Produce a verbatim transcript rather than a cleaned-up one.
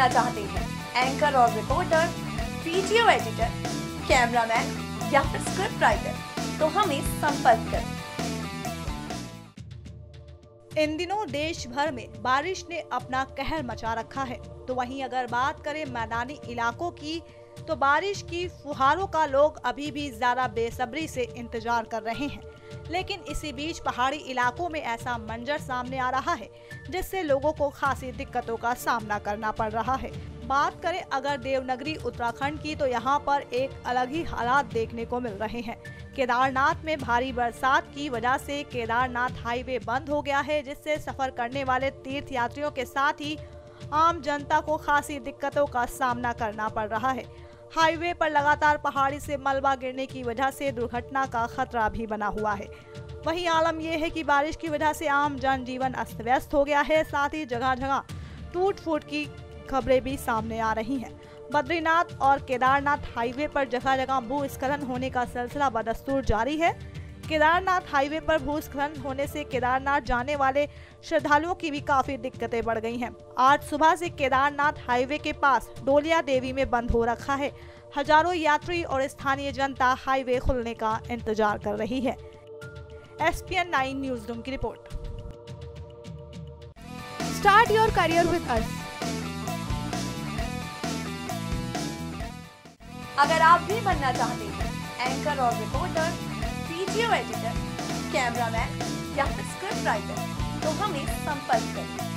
बनना चाहते हैं, एंकर और रिपोर्टर, वीडियो एडिटर, कैमरामैन या फिर स्क्रिप्ट राइटर, तो हमें संपर्क करें। इन दिनों देश भर में बारिश ने अपना कहर मचा रखा है, तो वहीं अगर बात करें मैदानी इलाकों की, तो बारिश की फुहारों का लोग अभी भी ज्यादा बेसब्री से इंतजार कर रहे हैं। लेकिन इसी बीच पहाड़ी इलाकों में ऐसा मंजर सामने आ रहा है जिससे लोगों को खासी दिक्कतों का सामना करना पड़ रहा है। बात करें अगर देवनगरी उत्तराखंड की, तो यहाँ पर एक अलग ही हालात देखने को मिल रहे हैं। केदारनाथ में भारी बरसात की वजह से केदारनाथ हाईवे बंद हो गया है, जिससे सफर करने वाले तीर्थ यात्रियों के साथ ही आम जनता को खासी दिक्कतों का सामना करना पड़ रहा है। हाईवे पर लगातार पहाड़ी से मलबा गिरने की वजह से दुर्घटना का खतरा भी बना हुआ है। वहीं आलम यह है कि बारिश की वजह से आम जनजीवन अस्त व्यस्त हो गया है, साथ ही जगह जगह टूट फूट की खबरें भी सामने आ रही हैं। बद्रीनाथ और केदारनाथ हाईवे पर जगह जगह भूस्खलन होने का सिलसिला बदस्तूर जारी है। केदारनाथ हाईवे पर भूस्खलन होने से केदारनाथ जाने वाले श्रद्धालुओं की भी काफी दिक्कतें बढ़ गई हैं। आज सुबह से केदारनाथ हाईवे के पास डोलिया देवी में बंद हो रखा है। हजारों यात्री और स्थानीय जनता हाईवे खुलने का इंतजार कर रही है। S P N nine news room की report. Start your career with us. अगर आप भी बनना चाहते हैं एंकर और रिपोर्टर, वीडियो एडिटर, कैमरामैन या फिर स्क्रिप्ट राइटर, तो हमें संपर्क करें।